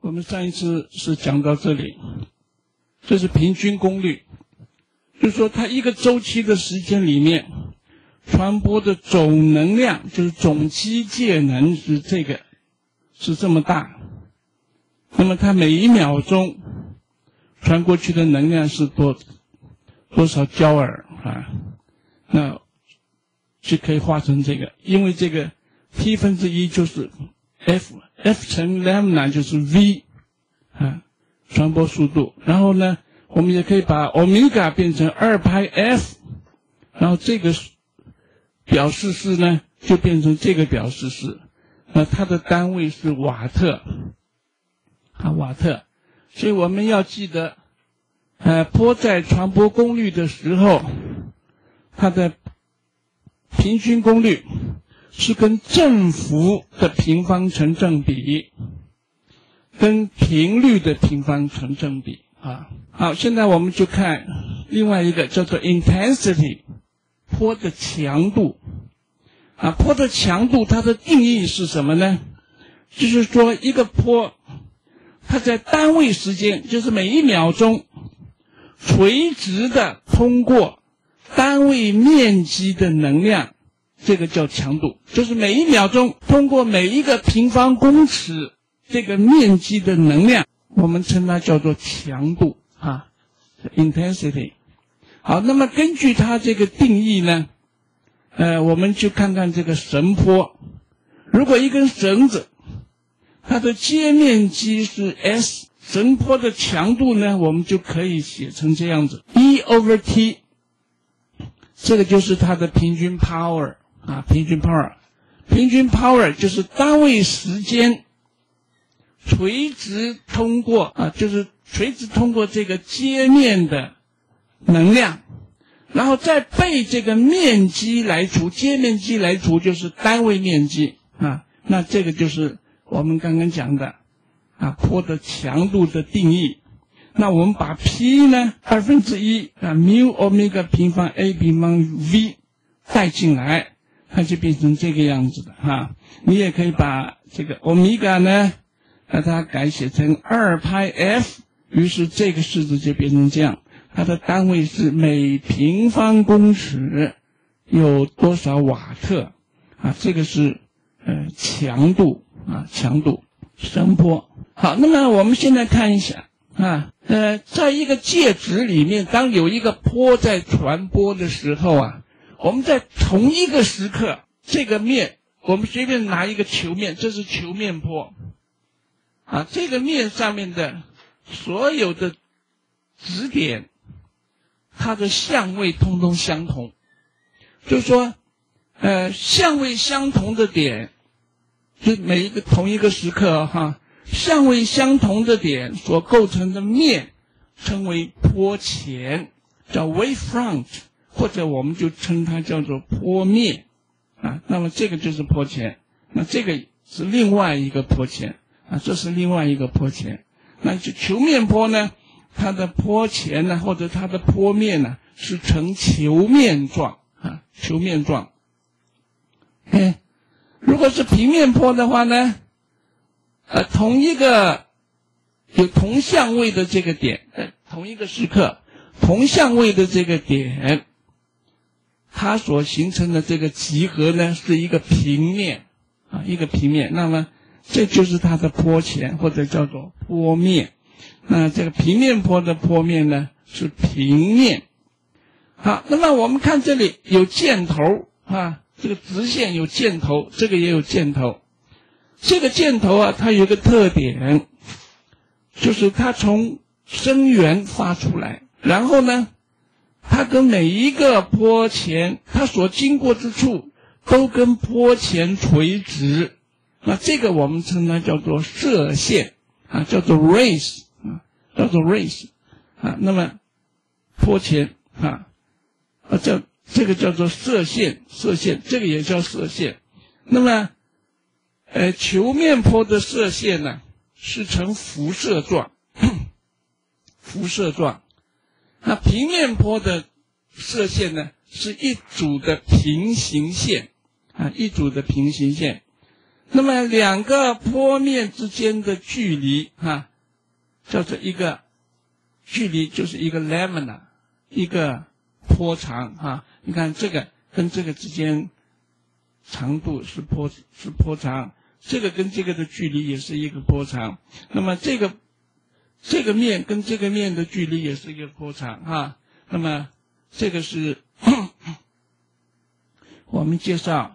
我们上一次是讲到这里，这是平均功率，就是说它一个周期的时间里面，传播的总能量就是总机介能是这么大，那么它每一秒钟传过去的能量是多少焦耳啊？那就可以化成这个，因为这个 T1就是 F 乘 lambda 就是 V 啊，传播速度。然后呢，我们也可以把 omega 变成2πf， 然后这个表示式呢就变成这个表示式，它的单位是瓦特啊，瓦特。所以我们要记得，波在传播功率的时候，它的平均功率是跟振幅的平方成正比，跟频率的平方成正比啊。好，现在我们就看另外一个叫做 intensity， 波的强度啊。波的强度它的定义是什么呢？就是说一个波，它在单位时间，就是每一秒钟垂直的通过单位面积的能量，这个叫强度，就是每一秒钟通过每一个平方公尺这个面积的能量，我们称它叫做强度啊 ，intensity。好，那么根据它这个定义呢，我们就看看这个绳波。如果一根绳子，它的接面积是 S， 绳波的强度呢，我们就可以写成这样子 E/T， 这个就是它的平均 power 啊，平均 power 就是单位时间垂直通过这个接面的能量，然后再被这个面积来除，接面积来除就是单位面积啊，那这个就是我们刚刚讲的啊，波的强度的定义。那我们把 P 呢1/2啊 mu omega 平方 A 平方 V 带进来，它就变成这个样子的哈。你也可以把这个 omega 呢，把它改写成2πf， 于是这个式子就变成这样，它的单位是每平方公尺有多少瓦特啊？这个是强度啊，强度声波。好，那么我们现在看一下啊，在一个介质里面，当有一个波在传播的时候啊，我们在同一个时刻，这个面我们随便拿一个球面，这是球面波啊，这个面上面的所有的质点，它的相位通通相同，就是说相位相同的点，就每一个同一个时刻哈，相位相同的点所构成的面称为波前，叫 wavefront， 或者我们就称它叫做波面啊。那么这个就是波前，那这个是另外一个波前啊，这是另外一个波前。那就球面波呢，它的波前呢，或者它的波面呢，是呈球面状啊，球面状。如果是平面波的话呢，同一个有同相位的这个点，同一个时刻同相位的这个点，它所形成的这个集合呢是一个平面啊，一个平面。那么这就是它的波前，或者叫做波面。那这个平面波的波面呢是平面。好，那么我们看这里有箭头啊，这个直线有箭头，这个也有箭头。这个箭头啊，它有一个特点，就是它从声源发出来，然后呢，它跟每一个波前，它所经过之处都跟波前垂直。那这个我们称它叫做射线啊，叫做 rays 啊，叫做 rays 啊。那么波前啊，这个叫做射线，这个也叫射线。那么球面波的射线呢是呈辐射状，辐射状。那平面波的射线呢是一组的平行线啊，一组的平行线。 那么两个坡面之间的距离叫做一个距离，就是一个 lamina， 一个坡长你看这个跟这个之间长度是坡长，这个跟这个的距离也是一个坡长。那么这个面跟这个面的距离也是一个坡长那么这个是我们介绍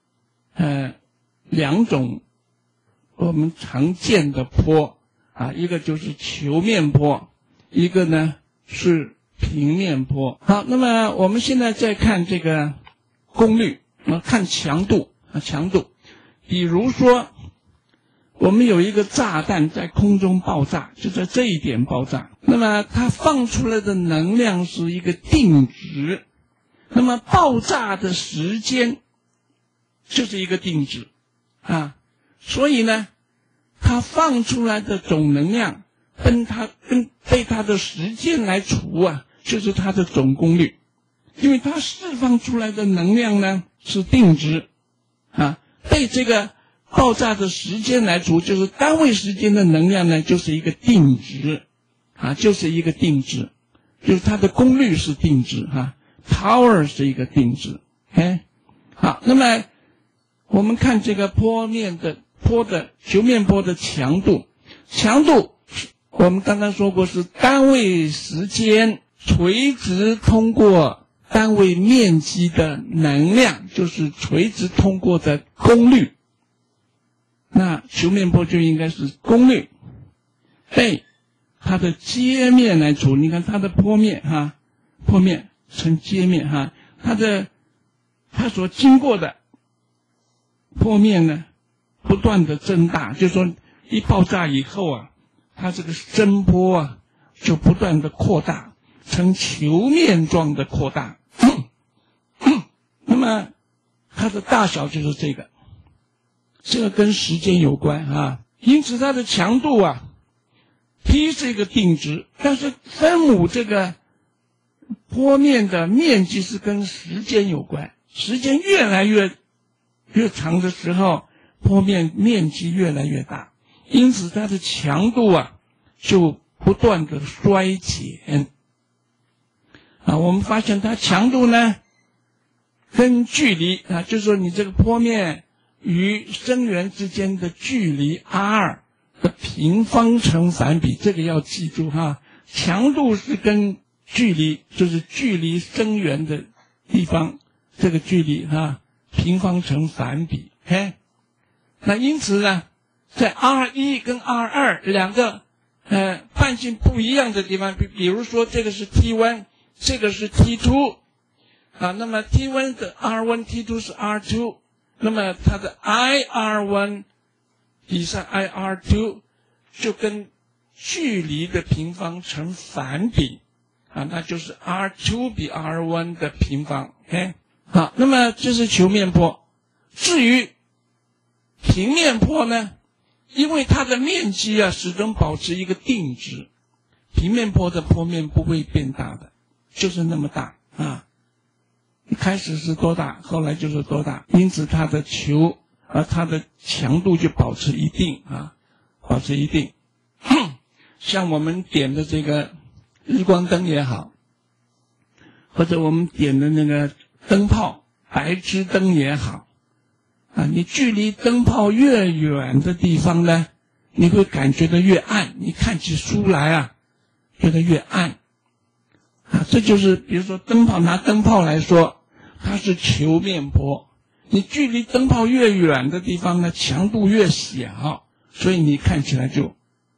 两种我们常见的坡一个就是球面坡，一个呢是平面坡。好，那么我们现在再看这个功率，看强度比如说我们有一个炸弹在空中爆炸，就在这一点爆炸，那么它放出来的能量是一个定值，那么爆炸的时间就是一个定值所以呢它放出来的总能量被它的时间来除就是它的总功率，因为它释放出来的能量呢是定值被这个爆炸的时间来除，就是单位时间的能量呢就是一个定值就是一个定值，就是它的功率是定值power 是一个定值好，那么我们看这个球面坡的强度我们刚刚说过是单位时间垂直通过单位面积的能量，就是垂直通过的功率，那球面坡就应该是功率被它的截面来除。你看它的坡面呈截面它所经过的坡面呢不断的增大，就是说一爆炸以后它这个声波就不断的扩大，呈球面状的扩大那么它的大小就是这个跟时间有关因此它的强度P 是一个定值，但是分母这个坡面的面积是跟时间有关，时间越来越长的时候坡面面积越来越大，因此它的强度就不断的衰减我们发现它强度呢跟距离就是说你这个坡面与声源之间的距离 R 的平方成反比，这个要记住强度是跟距离，就是距离声源的地方这个距离平方成反比那因此呢在 R1 跟 R2 两个半径不一样的地方，比如说这个是 T1， 这个是 T2那么 T1 的 R1 T2 是 R2， 那么它的 IR1 比上 IR2 就跟距离的平方成反比那就是 R2 比 R1 的平方好，那么这是球面坡。至于平面坡呢，因为它的面积始终保持一个定值，平面坡的坡面不会变大的，就是那么大一开始是多大，后来就是多大，因此它的它的强度就保持一定保持一定像我们点的这个日光灯也好，或者我们点的那个灯泡白炽灯也好你距离灯泡越远的地方呢，你会感觉到越暗，你看起书来觉得越暗这就是比如说拿灯泡来说，它是球面坡，你距离灯泡越远的地方呢，强度越小，所以你看起来就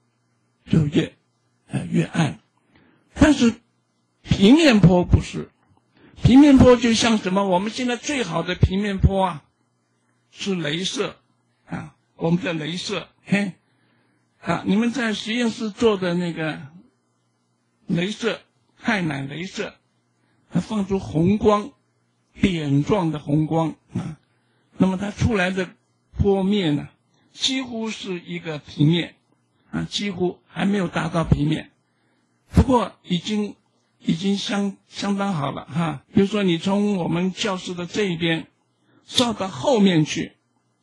越暗。但是平面坡不是，平面坡就像什么，我们现在最好的平面坡是雷射我们的雷射你们在实验室做的那个雷射氦氖雷射，它放出红光，点状的红光那么它出来的坡面呢几乎是一个平面几乎还没有达到平面，不过已经相当好了比如说你从我们教室的这一边照到后面去，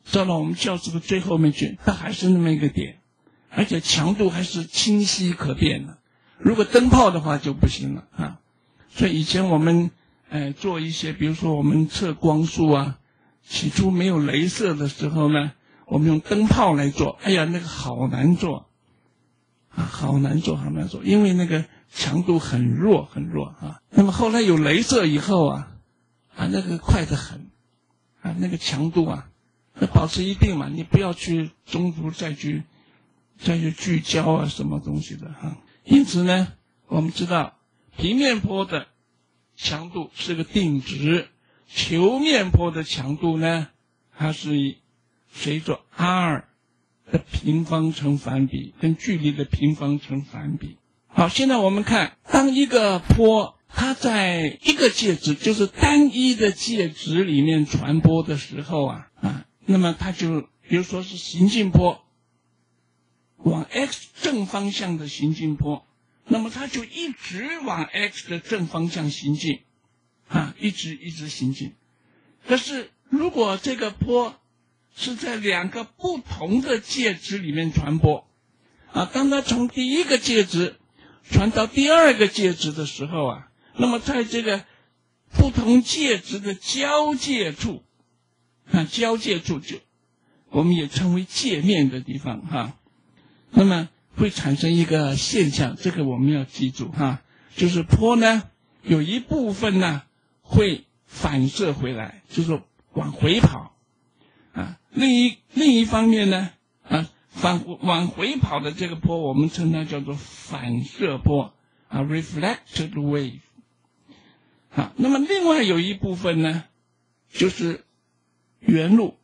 照到我们教室的最后面去，它还是那么一个点，而且强度还是清晰可辨的。如果灯泡的话就不行了啊。所以以前我们做一些，比如说我们测光束啊，起初没有雷射的时候呢，我们用灯泡来做，哎呀，那个好难做啊，好难做，因为那个强度很弱啊。那么后来有雷射以后啊，那个快得很啊，那个强度啊，要保持一定嘛，你不要去中途再去聚焦啊什么东西的哈。因此呢，我们知道平面波的强度是个定值，球面波的强度呢，它是随着 r 的平方成反比，跟距离的平方成反比。好，现在我们看，当一个波它在一个介质，就是单一的介质里面传播的时候啊，那么它就比如说是行进波，往 x 正方向的行进波，那么它就一直往 x 的正方向行进一直行进。可是如果这个波是在两个不同的介质里面传播当它从第一个介质传到第二个介质的时候那么在这个不同介质的交界处就我们也称为界面的地方那么会产生一个现象，这个我们要记住就是波呢有一部分呢会反射回来，就是往回跑另一方面呢往回跑的这个波我们称它叫做反射波reflected wave 那么另外有一部分呢就是原路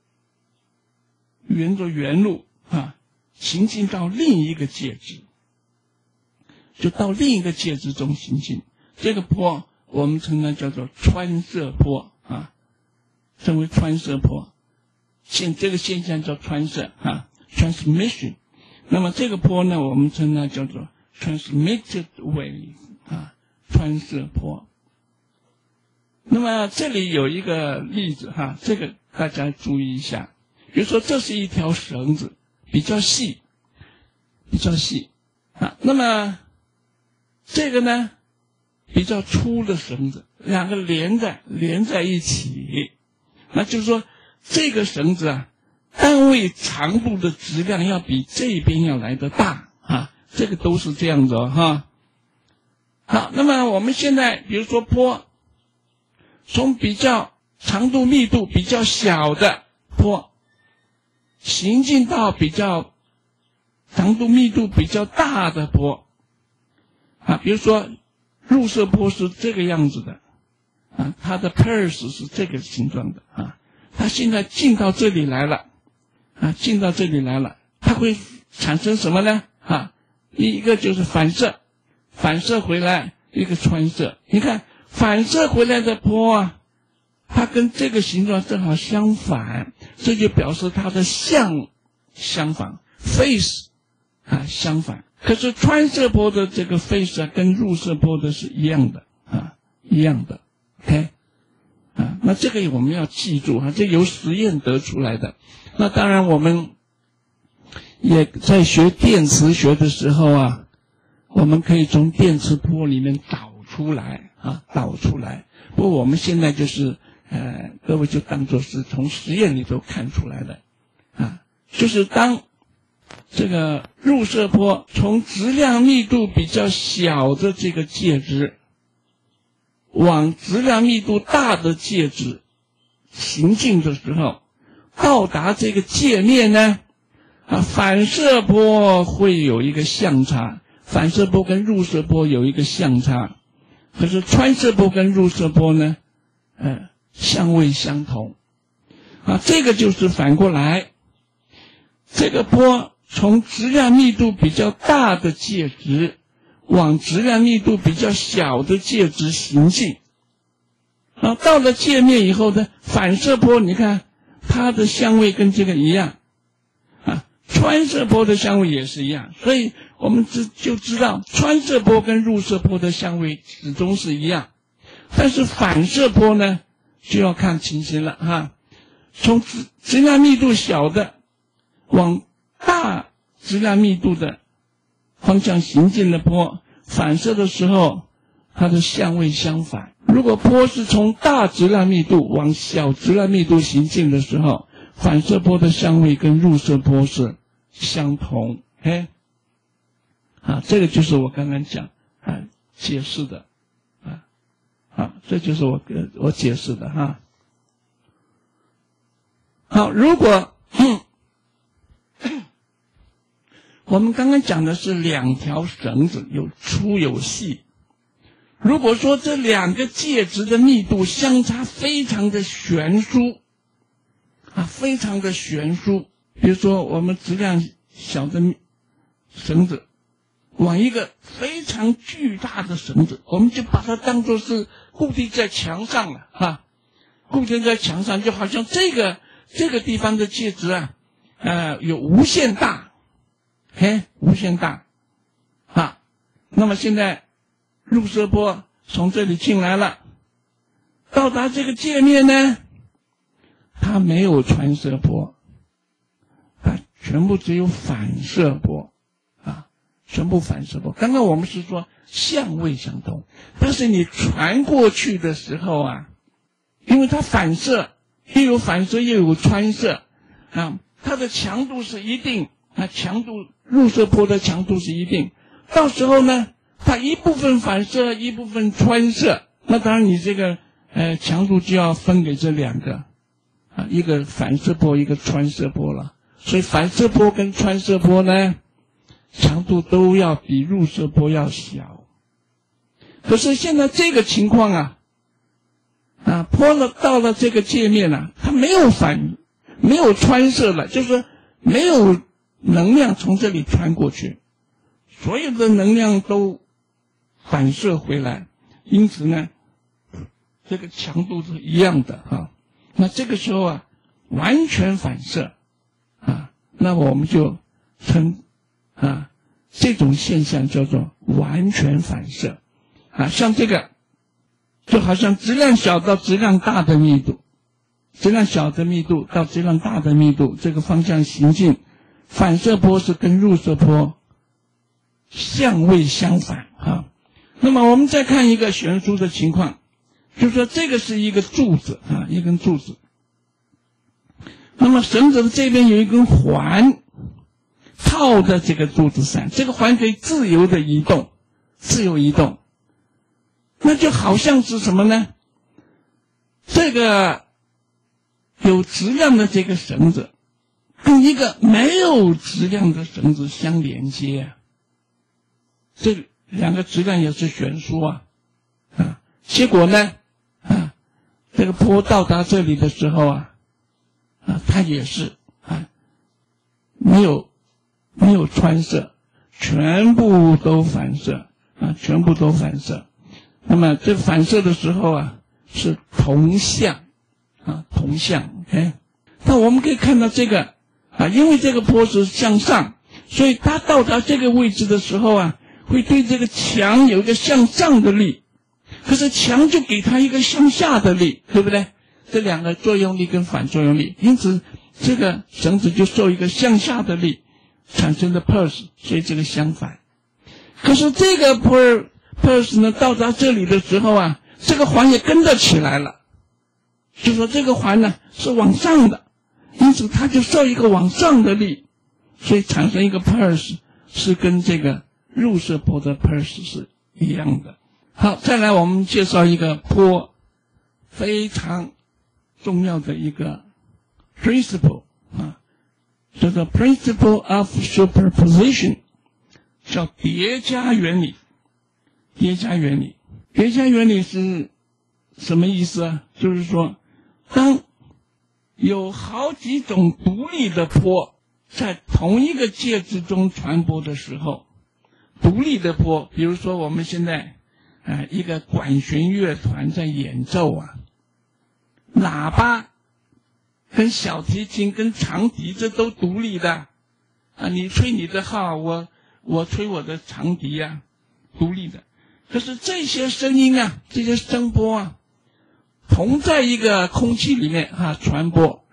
行进到另一个介质，就到另一个介质中行进，这个波我们称它叫做穿射波称为穿射波，这个现象叫穿射transmission。 那么这个波呢我们称它叫做 transmitted wave 穿射波。那么这里有一个例子这个大家注意一下，比如说这是一条绳子，比较细那么这个呢比较粗的绳子，两个连在一起，那就是说这个绳子单位长度的质量要比这边要来得大这个都是这样子好，那么我们现在比如说波从比较长度密度比较小的波行进到比较长度密度比较大的波比如说入射波是这个样子的它的 pulse 是这个形状的它现在进到这里来了它会产生什么呢一个就是反射回来，一个穿射。你看反射回来的波它跟这个形状正好相反，这就表示它的相反 face 相反。可是穿射波的这个 face 跟入射波的是一样的OK 那这个我们要记住这由实验得出来的。那当然我们也在学电磁学的时候我们可以从电磁波里面导出来。不过我们现在就是各位就当作是从实验里头看出来的就是当这个入射波从质量密度比较小的这个介质往质量密度大的介质行进的时候，到达这个界面呢反射波会有一个相差，反射波跟入射波有一个相差，可是穿射波跟入射波呢相位相同这个就是反过来，这个波从质量密度比较大的介质往质量密度比较小的介质行进到了界面以后呢，反射波你看它的相位跟这个一样穿射波的相位也是一样，所以我们就知道穿射波跟入射波的相位始终是一样，但是反射波呢就要看情形了从质量密度小的往大质量密度的方向行进的波，反射的时候它的相位相反。如果波是从大质量密度往小质量密度行进的时候，反射波的相位跟入射波是相同。这个就是我刚刚讲解释的这就是我解释的好，如果我们刚刚讲的是两条绳子，有粗有细。如果说这两个介质的密度相差非常的悬殊非常的悬殊，比如说我们质量小的绳子往一个非常巨大的绳子，我们就把它当作是固定在墙上了固定在墙上，就好像这个地方的介质有无限大无限大那么现在入射波从这里进来了，到达这个界面呢，它没有传射波全部只有反射波全部反射波。刚刚我们是说相位相同，但是你传过去的时候因为它反射又有反射又有穿射它的强度是一定强度入射波的强度是一定，到时候呢它一部分反射一部分穿射，那当然你这个强度就要分给这两个一个反射波一个穿射波了。所以反射波跟穿射波呢强度都要比入射波要小。可是现在这个情况波到了这个界面它没有穿射了，就是没有能量从这里穿过去，所有的能量都反射回来，因此呢这个强度是一样的那这个时候完全反射那我们就称这种现象叫做完全反射像这个就好像质量小到质量大的密度，质量小的密度到质量大的密度这个方向行进，反射波是跟入射波相位相反那么我们再看一个悬殊的情况，就是说这个是一个柱子一根柱子，那么绳子的这边有一根环套在这个柱子上，这个环可以自由移动，那就好像是什么呢？这个有质量的这个绳子跟一个没有质量的绳子相连接这两个质量也是悬殊结果呢这个波到达这里的时候它也是没有穿射，全部都反射全部都反射。那么这反射的时候是同向同向那我们可以看到这个因为这个波是向上，所以它到达这个位置的时候会对这个墙有一个向上的力，可是墙就给它一个向下的力，对不对？这两个作用力跟反作用力，因此这个绳子就受一个向下的力产生的 pulse， 所以这个相反。可是这个 pulse 呢到达这里的时候这个环也跟着起来了，就说这个环呢是往上的，因此它就受一个往上的力，所以产生一个 pulse 是跟这个入射波的 pulse 是一样的。好，再来我们介绍一个波非常重要的一个 principle 叫做 principle of superposition， 叫叠加原理。叠加原理，叠加原理是什么意思就是说当有好几种独立的波在同一个介质中传播的时候，独立的波，比如说我们现在一个管弦乐团在演奏喇叭跟小提琴跟长笛这都独立的你吹你的号，我吹我的长笛独立的。可是这些声音这些声波同在一个空气里面传播，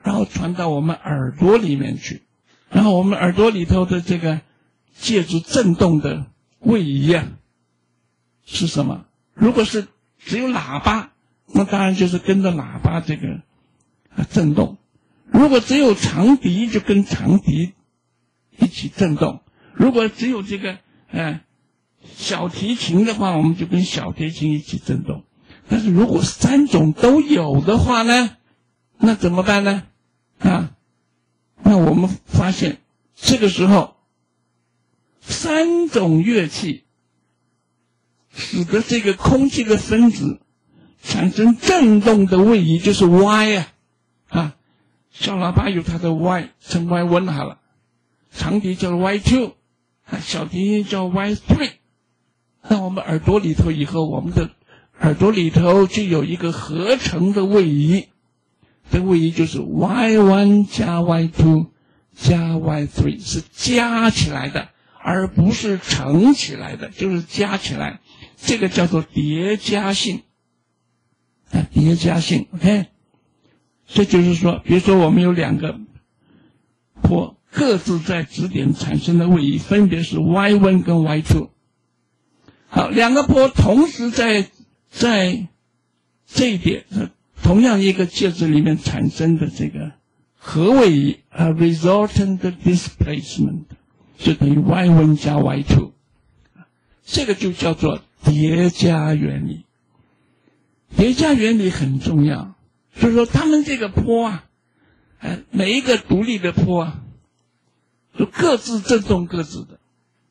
然后传到我们耳朵里面去，然后我们耳朵里头的这个介质振动的位移啊，是什么？如果是只有喇叭，那当然就是跟着喇叭这个振动；如果只有长笛，就跟长笛一起振动；如果只有这个小提琴的话，我们就跟小提琴一起振动。但是如果三种都有的话呢，那怎么办呢？那我们发现这个时候三种乐器使得这个空气的分子产生振动的位移，就是 Y 小喇叭有它的 Y， 称 Y1 好了，长笛叫 Y2， 小提琴叫 Y3。那我们耳朵里头以后，我们的耳朵里头就有一个合成的位移，这个位移就是 Y1 加 Y2 加 Y3， 是加起来的，而不是乘起来的，就是加起来，这个叫做叠加性叠加性 OK。 这就是说，比如说我们有两个波各自在指点产生的位移分别是 Y1 跟 Y2。 好，两个波同时在这一点同样一个介质里面产生的这个合位移resultant displacement 就等于 Y1 加 Y2， 这个就叫做叠加原理。叠加原理很重要，就是说它们这个波每一个独立的波就各自振动各自的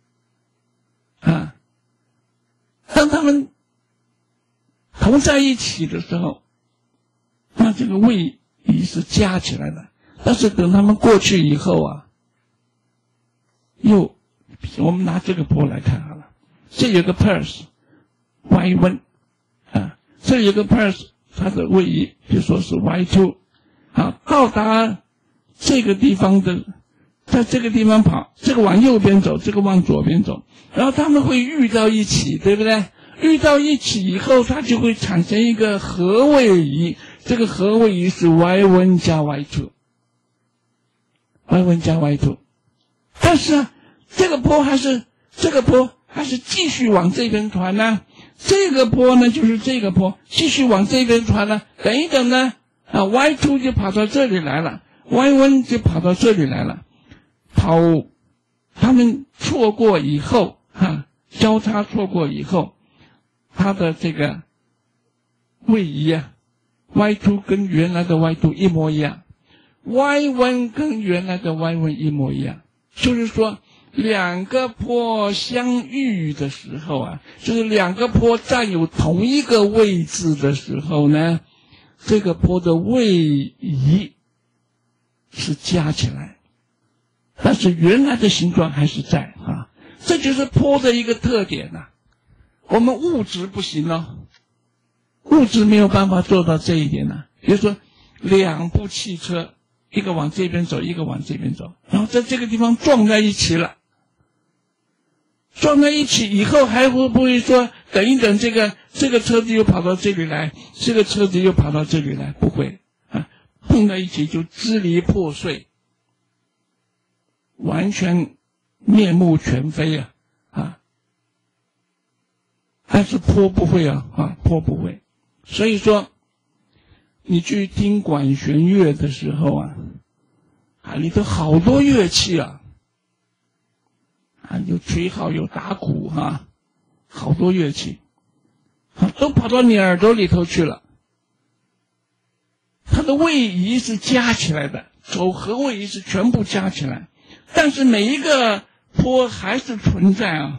当它们同在一起的时候，那这个位移是加起来的。但是等它们过去以后我们拿这个波来看好了，这有个 pulse Y1 这有个 pulse 它的位移比如说是 Y2 到达这个地方的，在这个地方跑，这个往右边走，这个往左边走，然后它们会遇到一起，对不对？遇到一起以后，它就会产生一个合位移，这个合位移是 Y1 加 Y2 Y1 加 Y2。 但是这个波还是继续往这边传呢，这个波呢就是这个波继续往这边传呢，等一等呢Y2 就跑到这里来了， Y1 就跑到这里来了，他们错过以后交叉错过以后，它的这个位移Y2 跟原来的 Y2 一模一样， Y1 跟原来的 Y1 一模一样。就是说两个波相遇的时候就是两个波占有同一个位置的时候呢，这个波的位移是加起来，但是原来的形状还是在这就是波的一个特点我们物质不行物质没有办法做到这一点比如说两部汽车，一个往这边走，一个往这边走，然后在这个地方撞在一起了，撞在一起以后还会不会说等一等这个车子又跑到这里来，这个车子又跑到这里来？不会碰在一起就支离破碎，完全面目全非但是波不会波不会。所以说你去听管弦乐的时候里头好多乐器有吹号有打鼓好多乐器都跑到你耳朵里头去了，它的位移是加起来的，走合位移是全部加起来，但是每一个波还是存在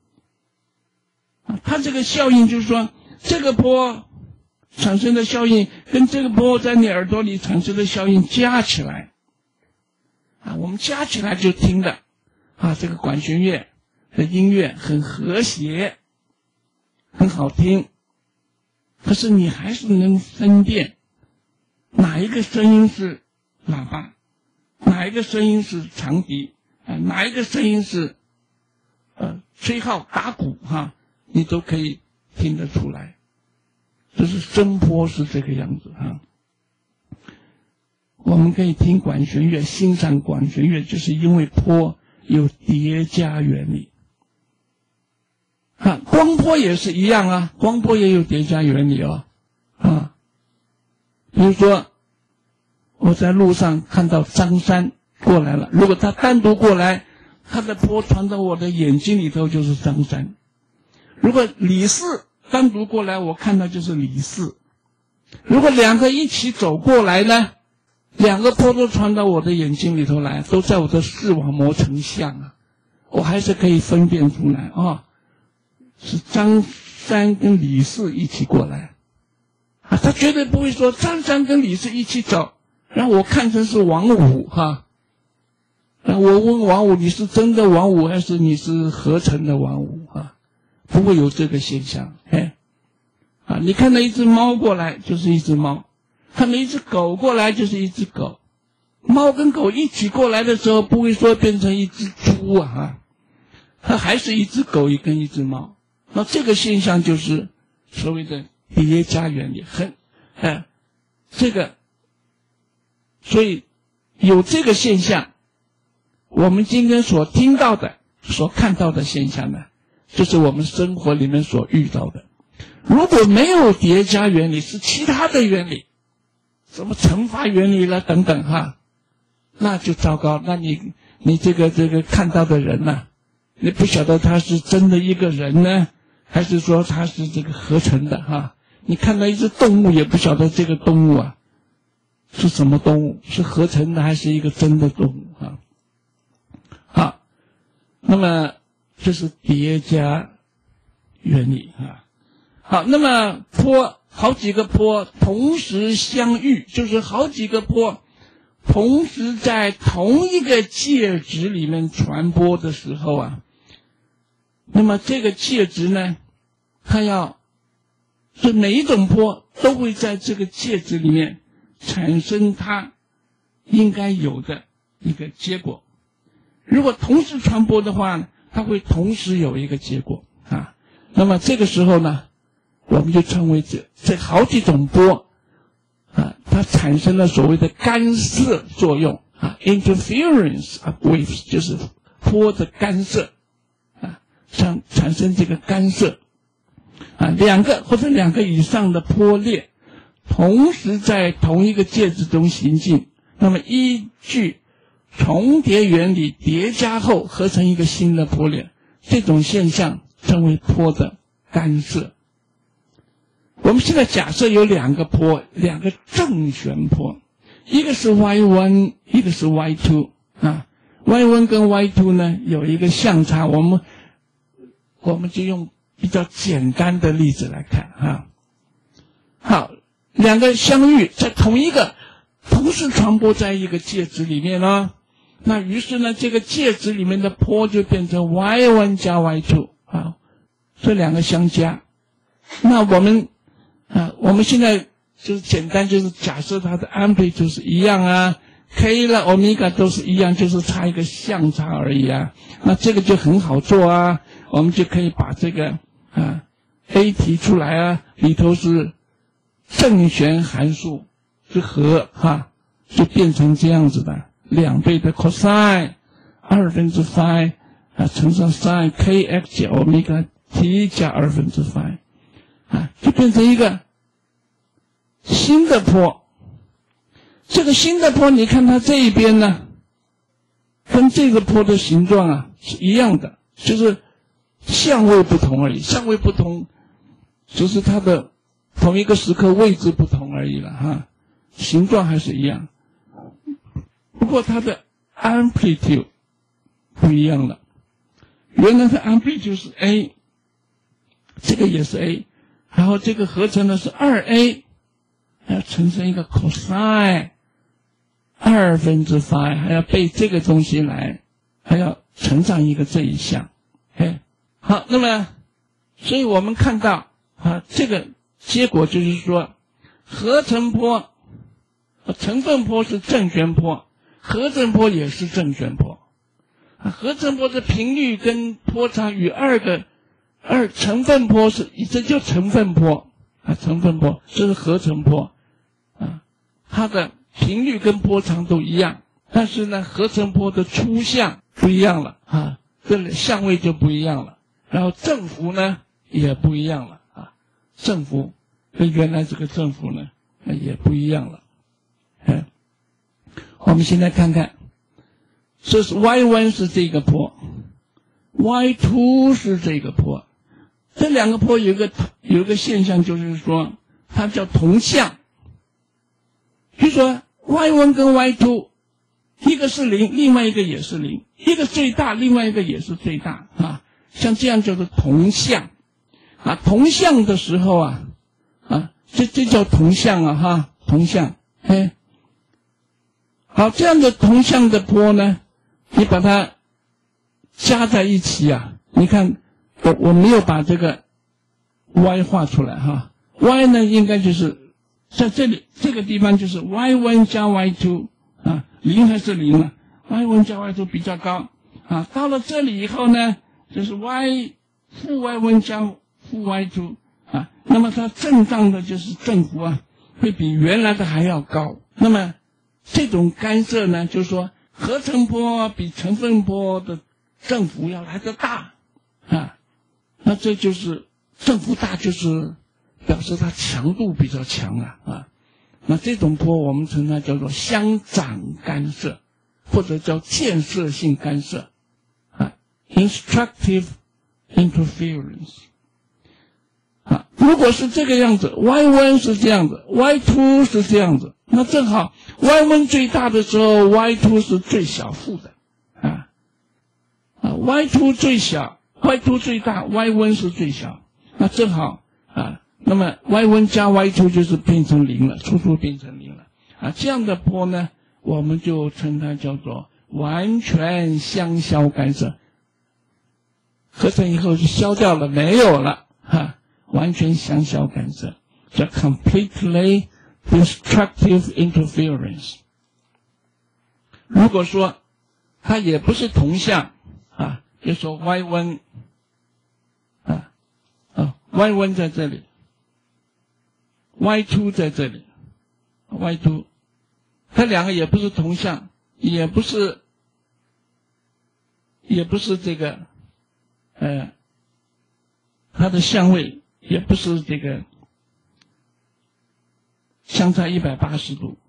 它这个效应就是说这个波产生的效应跟这个波在你耳朵里产生的效应加起来我们加起来就听的这个管弦乐的音乐很和谐很好听，可是你还是能分辨哪一个声音是喇叭，哪一个声音是长笛哪一个声音是吹号打鼓你都可以听得出来。这是声波是这个样子我们可以听管弦乐，欣赏管弦乐，就是因为波有叠加原理。光波也是一样啊，光波也有叠加原理哦。比如说我在路上看到张三过来了，如果他单独过来，他的波传到我的眼睛里头就是张三；如果李四单独过来，我看到就是李四。如果两个一起走过来呢，两个波都传到我的眼睛里头来，都在我的视网膜成像啊，我还是可以分辨出来啊，是张三跟李四一起过来他绝对不会说张三跟李四一起走，让我看成是王五我问王五，你是真的王五还是你是合成的王五不会有这个现象。你看到一只猫过来就是一只猫，看到一只狗过来就是一只狗，猫跟狗一起过来的时候不会说变成一只猪它还是一只狗跟一只猫。那这个现象就是所谓的叠加原理，所以有这个现象，我们今天所听到的、所看到的现象呢，就是我们生活里面所遇到的。如果没有叠加原理，是其他的原理，什么乘法原理了等等那就糟糕。那你这个看到的人呢，你不晓得他是真的一个人呢，还是说他是这个合成的你看到一只动物也不晓得这个动物是什么动物，是合成的还是一个真的动物那么这是叠加原理好，那么波，好几个波同时相遇，就是好几个波同时在同一个介质里面传播的时候那么这个介质呢，它是每一种波都会在这个介质里面产生它应该有的一个结果。如果同时传播的话呢，它会同时有一个结果那么这个时候呢，我们就称为这好几种波它产生了所谓的干涉作用interference of waves， 就是波的干涉产生这个干涉两个或者两个以上的波列同时在同一个介质中行进，那么依据重叠原理叠加后合成一个新的波列，这种现象称为波的干涉。我们现在假设有两个波，两个正弦波，一个是 Y1， 一个是 Y2 Y1 跟 Y2 呢有一个相差，我们就用比较简单的例子来看好，两个相遇在同时传播在一个介质里面那于是呢这个介质里面的波就变成 Y1 加 Y2 这两个相加。那我们现在就是简单就是假设它的 amplitude 是一样K 了 omega 都是一样，就是差一个相差而已那这个就很好做我们就可以把这个A 提出来里头是正弦函数之和就变成这样子的，2倍的 cosine 2/phi乘上 sin kx 加 omega t 加2/phi就变成一个新的波。这个新的波你看它这一边呢跟这个波的形状是一样的，就是相位不同而已，相位不同就是它的同一个时刻位置不同而已了形状还是一样，不过它的 amplitude 不一样了。原来的 amplitude 是 A， 这个也是 A， 然后这个合成的是 2A， 还要乘上一个 cosine 2/phi， 还要背这个东西来，还要乘上一个这一项好，那么所以我们看到这个结果就是说合成波成分波是正弦波，合成波也是正弦波合成波的频率跟波长与成分波这就成分波成分波这是合成波它的频率跟波长都一样，但是呢，合成波的出相不一样了啊，这相位就不一样了，然后振幅呢也不一样了啊，振幅跟原来这个振幅呢也不一样了。我们现在看看，这是 Y1 是这个波 ，Y2 是这个波，这两个波有一个现象，就是说它叫同向，就说 Y1 跟 Y2， 一个是0，另外一个也是0，一个最大，另外一个也是最大啊，像这样叫做同向啊，同向的时候啊，这叫同向啊哈，同向，好，这样的同向的波呢，你把它加在一起啊，你看我没有把这个 Y 画出来哈 ，Y 呢应该就是在这里这个地方就是 Y1 加 Y2 啊，0还是0了 ，Y1 加 Y2 比较高啊，到了这里以后呢，就是 负 Y1 加负 Y2 啊，那么它震荡的就是振幅啊，会比原来的还要高，那么这种干涉呢，就是说合成波比成分波的振幅要来得大啊，那这就是振幅大，就是表示它强度比较强啊，那这种波我们称它叫做相长干涉，或者叫建设性干涉啊 ，instructive interference 啊，如果是这个样子 ，Y1 是这样子 ，Y2 是这样子。那正好 Y1 最大的时候 ，Y2 是最小负的，Y2 最小 ，Y2 最大 ，Y1 是最小，那正好啊，那么 Y1 加 Y2 就是变成0了，初速变成0了啊，这样的波呢，我们就称它叫做完全相消干涉，合成以后就消掉了，没有了完全相消干涉，叫 completely destructive interference。如果说它也不是同向就说 Y1 Y1 在这里 ，Y2 在这里 ，Y2， 它两个也不是同向，也不是这个它的相位也不是这个相差180度，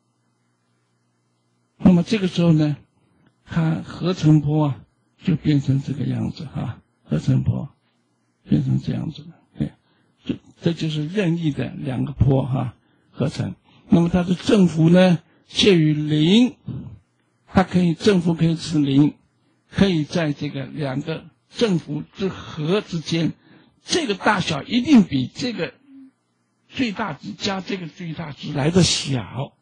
那么这个时候呢，它合成波就变成这个样子合成波变成这样子的，这就是任意的两个波合成。那么它的振幅呢，介于0，它振幅可以是0，可以在这个两个振幅之和之间，这个大小一定比这个最大值加这个最大值来得小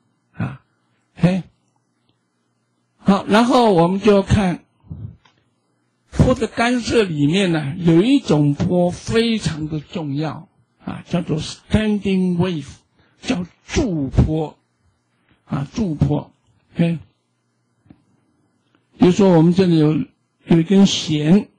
好，然后我们就要看波的干涉里面呢，有一种波非常的重要叫做 standing wave， 叫驻波驻波比如说我们这里有一根弦，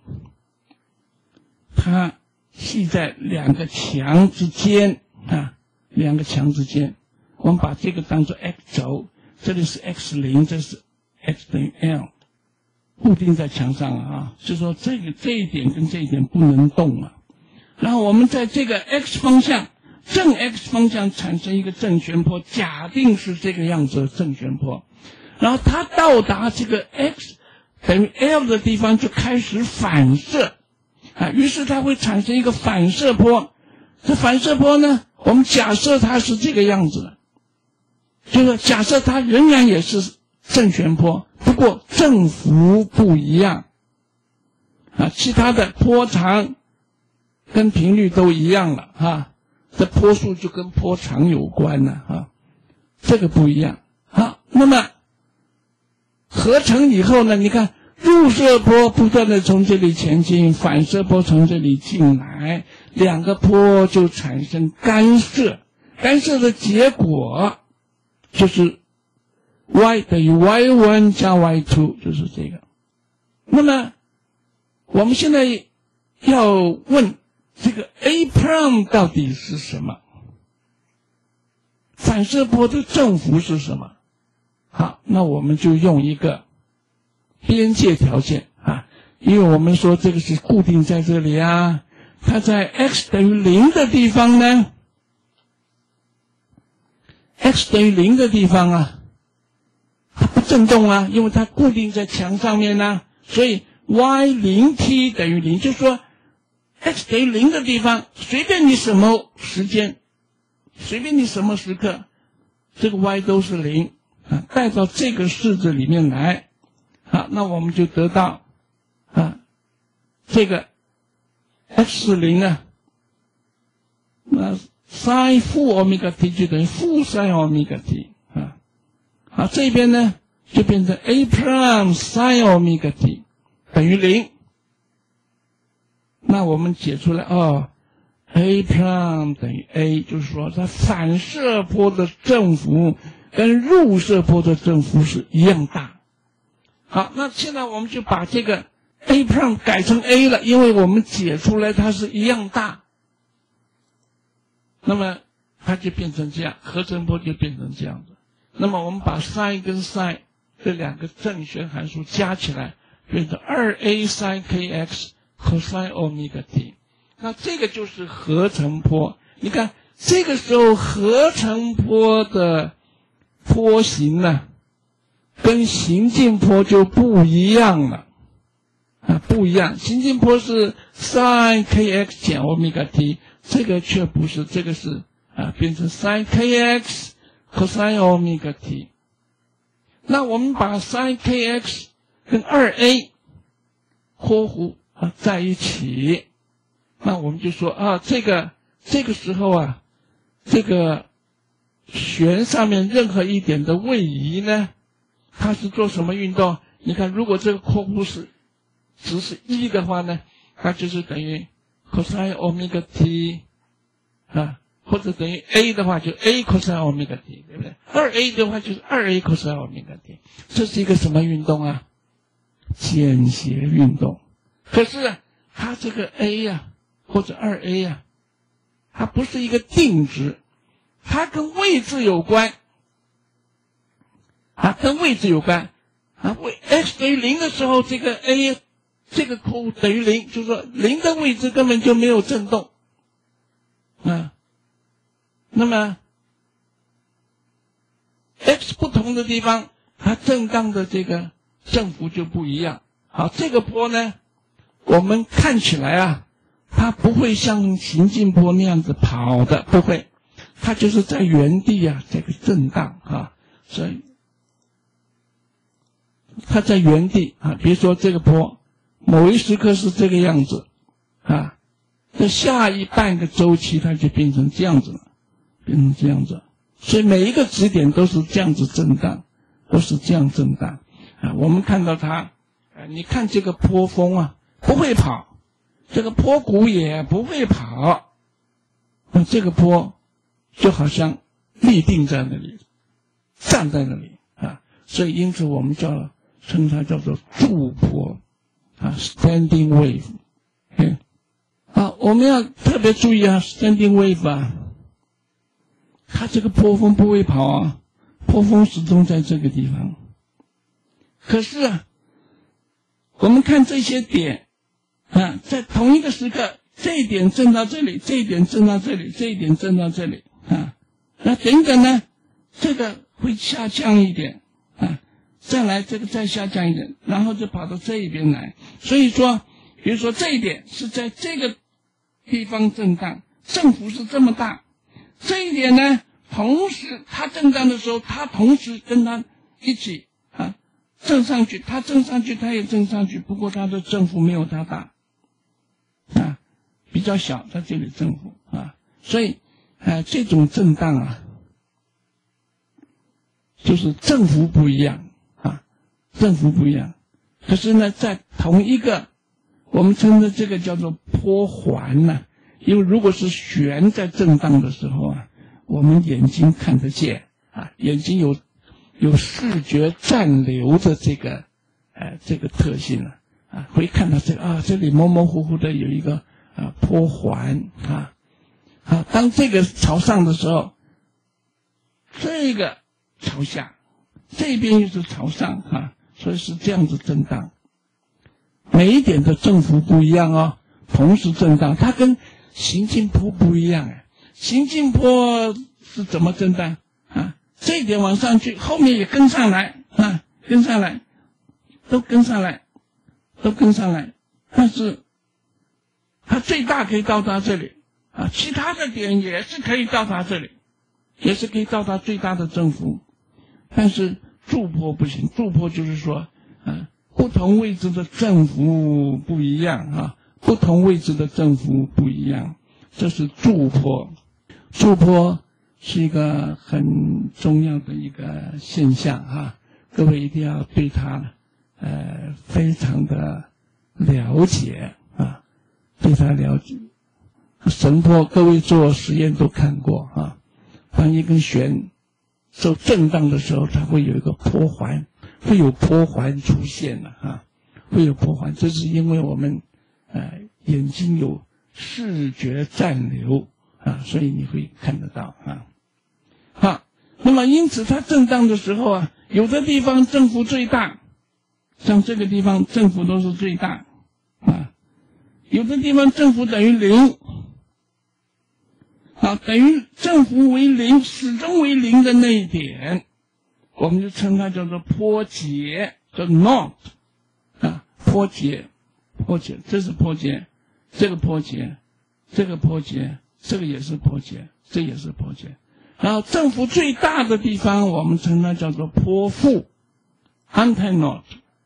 它系在两个墙之间两个墙之间，我们把这个当作 x 轴，这里是 x0， 这是 x 等于 l， 固定在墙上就是说这一点跟这一点不能动然后我们在这个 x 方向，正 x 方向产生一个正弦波，假定是这个样子的正弦波，然后它到达这个 x 等于 l 的地方就开始反射于是它会产生一个反射波。这反射波呢，我们假设它是这个样子的，就是假设它仍然也是正弦波，不过振幅不一样其他的波长跟频率都一样了这波数就跟波长有关了这个不一样那么合成以后呢，你看入射波不断的从这里前进，反射波从这里进来，两个波就产生干涉，干涉的结果就是 Y 等于 Y1 加 Y2， 就是这个。那么我们现在要问这个 A prime 到底是什么？反射波的振幅是什么？ 好，那我们就用一个边界条件啊，因为我们说这个是固定在这里啊，它在 x 等于0的地方呢 ，x 等于0的地方啊，它不振动啊，因为它固定在墙上面啊，所以 y0t 等于0，就是说 x 等于0的地方，随便你什么时间，随便你什么时刻，这个 y 都是0啊，带到这个式子里面来。好，那我们就得到啊，这个 x 是0啊，那 sin 负欧米伽 t 就等于负 sin 欧米伽 t 啊。好，这边呢就变成 a prime sin 欧米伽 t 等于0。那我们解出来哦 ，a prime 等于 a， 就是说它反射波的振幅跟入射波的振幅是一样大。好，那现在我们就把这个 a prime 改成 a 了，因为我们解出来它是一样大，那么它就变成这样，合成波就变成这样子。那么我们把 sin 跟 sin 这两个正弦函数加起来，变成 2a sin kx cosine 欧米伽 t。那这个就是合成波。你看这个时候合成波的波形呢，跟行进波就不一样了啊，不一样。行进波是 sin kx 减欧米伽 t， 这个却不是，这个是啊变成 sin kx cosine 欧米伽 t。那我们把 sin kx 跟 2a 括弧啊在一起，那我们就说啊，这个时候啊，这个弦上面任何一点的位移呢，它是做什么运动？你看，如果这个括弧是值是1的话呢，它就是等于 cosine 欧米伽 t 啊，或者等于 a 的话就 a cosine 欧米伽 t， 对不对？ 2a 的话就是 2a cosine 欧米伽 t。 这是一个什么运动啊？简谐运动。可是它这个 a 呀、或者 2a 呀、它不是一个定值，它跟位置有关啊，跟位置有关啊。x 等于0的时候，这个 a 这个括弧等于0，就是说0的位置根本就没有振动啊。那么 x 不同的地方，它震荡的这个振幅就不一样。好，这个波呢，我们看起来啊，它不会像行进波那样子跑的，不会，它就是在原地啊，这个震荡啊，所以它在原地啊。比如说这个波，某一时刻是这个样子啊，在下一半个周期它就变成这样子了，变成这样子。所以每一个指点都是这样子震荡，都是这样震荡啊。我们看到它，你看这个波峰啊，不会跑，这个波谷也不会跑，那这个波就好像立定在那里，站在那里啊。所以因此我们称它叫做驻波啊 ，standing wave。好，我们要特别注意啊 ，standing wave 啊，它这个波峰不会跑啊，波峰始终在这个地方。可是啊，我们看这些点啊，在同一个时刻，这一点震到这里，这一点震到这里，这一点震到这里啊，那等等呢，这个会下降一点啊，再来这个再下降一点，然后就跑到这一边来。所以说，比如说这一点是在这个地方震荡，振幅是这么大，这一点呢，同时它震荡的时候，它同时跟它一起啊震上去，它震上去，它也震上去，不过它的振幅没有它大啊，比较小，在这里振幅啊，所以这种震荡啊，就是振幅不一样啊，振幅不一样。可是呢，在同一个我们称的这个叫做波环呢，因为如果是弦在震荡的时候啊，我们眼睛看得见啊，眼睛有视觉暂留的这个特性啊，会看到这个啊，这里模模糊糊的有一个波环啊。好，当这个朝上的时候，这个朝下， 这边又是朝上啊，所以是这样子震荡。每一点的振幅不一样哦，同时震荡，它跟行进坡不一样哎。行进坡是怎么震荡啊？这一点往上去，后面也跟上来啊，跟上来，都跟上来，都跟上来，但是它最大可以到达这里啊，其他的点也是可以到达这里，也是可以到达最大的振幅，但是驻坡不行，驻坡就是说不同位置的振幅不一样啊，不同位置的振幅不一样，这是驻坡。驻坡是一个很重要的一个现象啊，各位一定要对它非常的了解啊，对它了解。绳坡各位做实验都看过啊，当一根弦受震荡的时候，它会有一个坡环，会有坡环出现了啊，会有坡环，这是因为我们眼睛有视觉暂留啊，所以你会看得到啊。好，那么因此它震荡的时候啊，有的地方振幅最大，像这个地方振幅都是最大啊，有的地方振幅等于0。好，等于振幅为0，始终为0的那一点，我们就称它叫做坡节，叫 knot 啊，坡节，这是坡节，这个坡节，这个坡节，这个也是坡节，这也是坡节。然后振幅最大的地方，我们称它叫做坡腹 anti-knot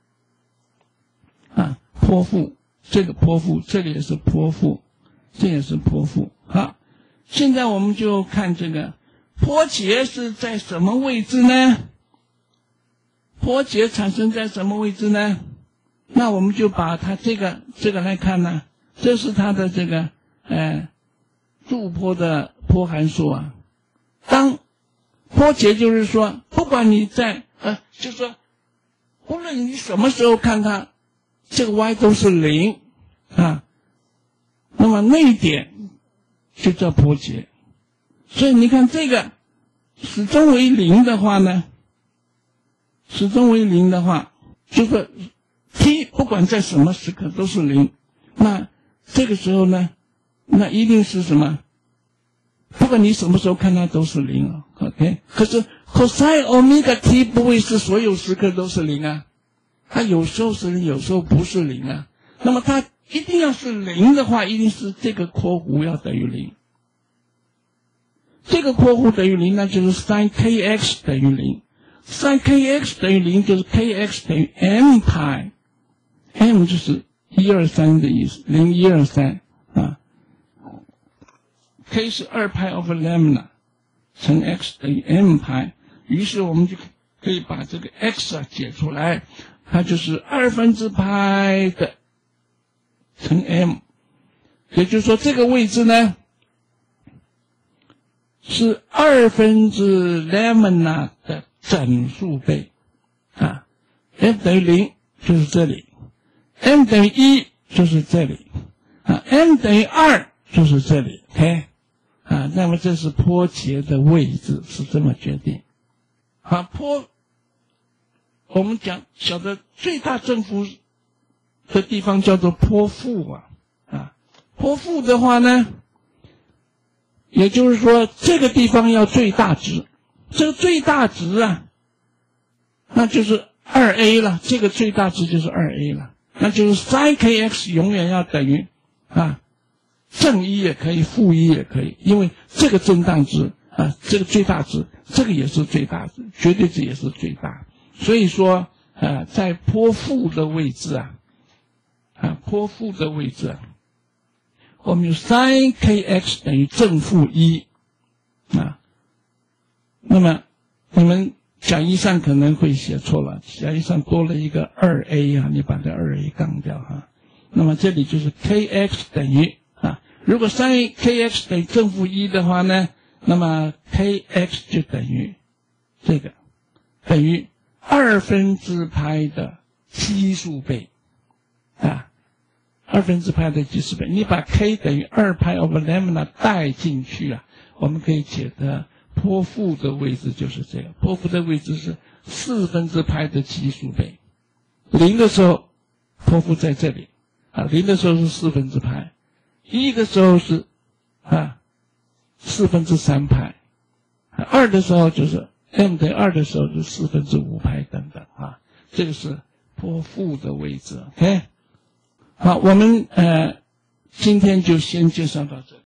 啊，坡腹，这个坡腹，这个也是坡腹，这也是坡腹。好。现在我们就看这个坡节是在什么位置呢？坡节产生在什么位置呢？那我们就把它这个来看呢，这是它的这个驻坡的坡函数啊。当坡节就是说，不管你在就是说，无论你什么时候看它，这个 y 都是0啊。那么那一点就叫坡节，所以你看这个始终为0的话呢，始终为0的话，就是 t 不管在什么时刻都是0，那这个时候呢，那一定是什么？不管你什么时候看它都是0啊 ，OK？ 可是 cosine omega t 不会是所有时刻都是0啊，它有时候是0，有时候不是0啊。那么它一定要是0的话，一定是这个括弧要等于0。这个括弧等于0，那就是 sin kx 等于0。sin kx 等于0就是 kx 等于 m 派 ，m 就是123的意思，0123啊。k 是2派 over lambda 乘 x 等于 m 派，于是我们就可以把这个 x 解出来，它就是2/π的乘 m， 也就是说这个位置呢是2/λ的整数倍啊 ，m 等于0就是这里 ，m 等于1就是这里啊 ，m 等于2就是这里 ，OK 啊，那么这是坡节的位置是这么决定。好，坡我们讲晓得最大振幅的地方叫做坡腹啊，坡腹的话呢，也就是说这个地方要最大值，这个最大值啊，那就是 2a 了，这个最大值就是 2a 了，那就是 sin kx 永远要等于正1也可以，负1也可以，因为这个震荡值这个最大值，这个也是最大值，绝对值也是最大，所以说在坡腹的位置坡腹的位置我们有 sin kx 等于正负1那么你们讲义上可能会写错了，讲义上多了一个 2a 你把这 2a 杠掉那么这里就是 kx 等于如果 sin kx 等于正负1的话呢，那么 kx 就等于这个等于2/π的奇数倍2/π的奇数倍，你把 k 等于2派 over lambda 带进去我们可以解的坡腹的位置就是这个，坡腹的位置是 4分之派的奇数倍。0的时候，波幅在这里0的时候是4分之派，1的时候是3/4派，2的时候就是 m 等于2的时候是5/4派等等这个是波幅的位置。OK， 好，我们今天就先介绍到这里。